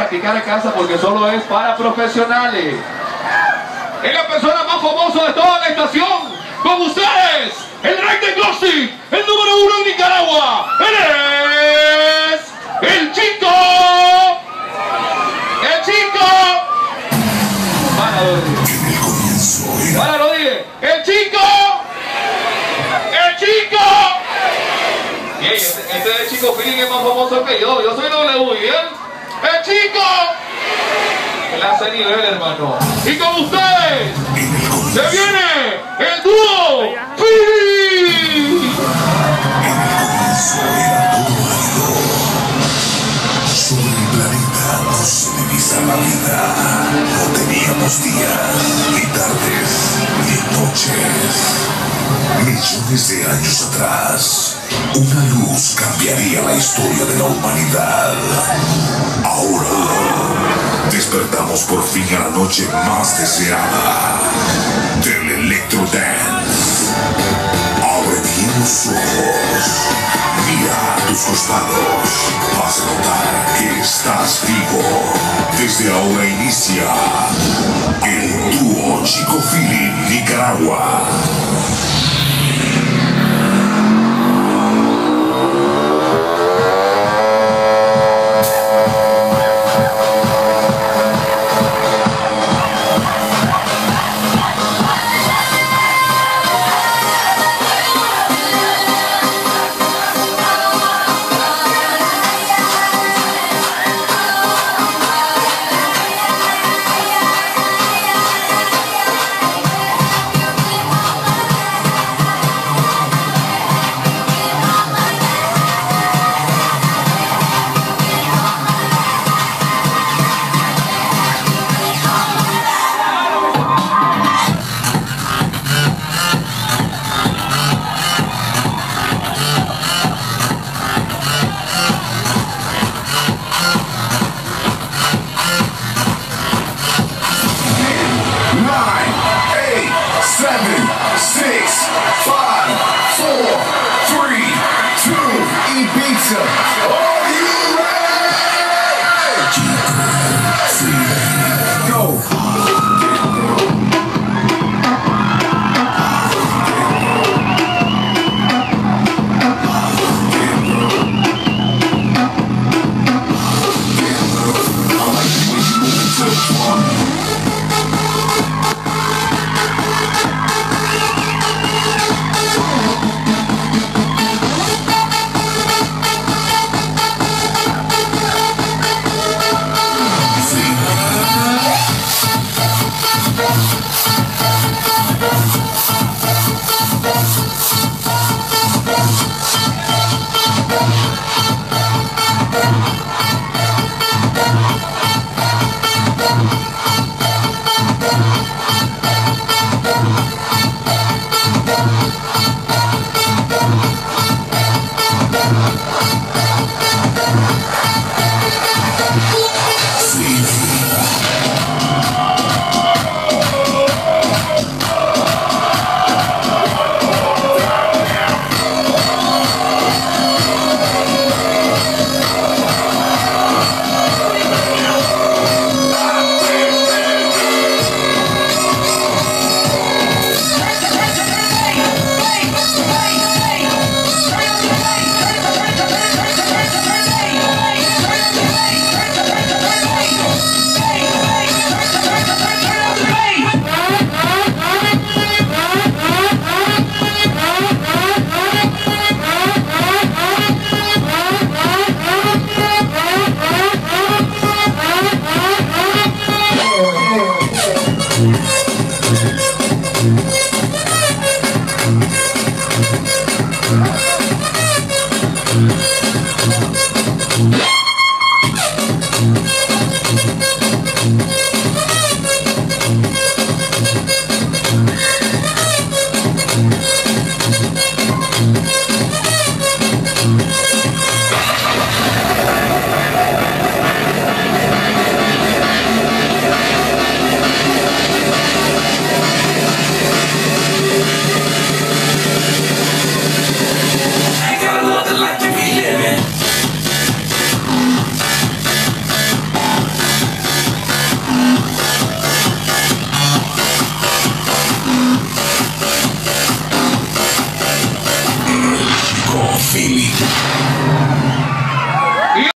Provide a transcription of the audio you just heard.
practicar en casa porque solo es para profesionales. Es la persona más famosa de toda la estación. Con ustedes, el rey de Gossip, el número 1 en Nicaragua. Él es el Chico. El Chico. Para lo dije. El Chico. El Chico. Bien, este es el Chico Feeling, es más famoso que yo. Yo soy W, ¿bien? El Chico. Clase nivel, hermano. Y con ustedes se viene el dúo Feeling. Sobre el planeta no se divisa la vida. No teníamos días, ni tardes, ni noches. Millones de años atrás, una luz cambiaría la historia de la humanidad. Ahora, despertamos por fin a la noche más deseada del Electro Dance. Abre bien los ojos, mira a tus costados, vas a notar que estás vivo. Desde ahora inicia el dúo Chico Feeling Nicaragua. feeling.